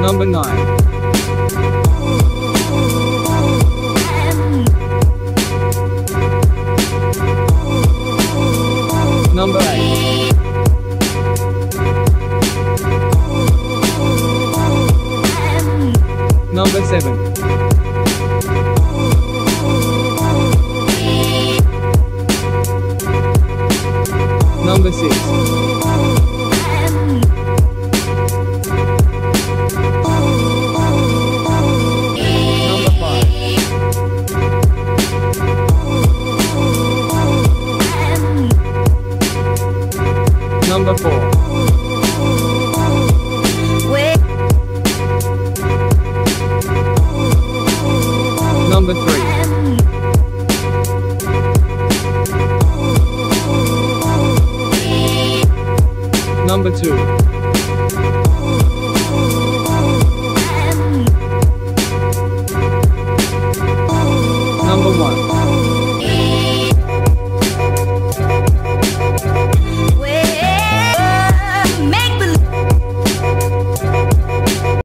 Number 9. Number 8. Number 7. Number 6. Number 5. Number 4. Number 3. Number 2.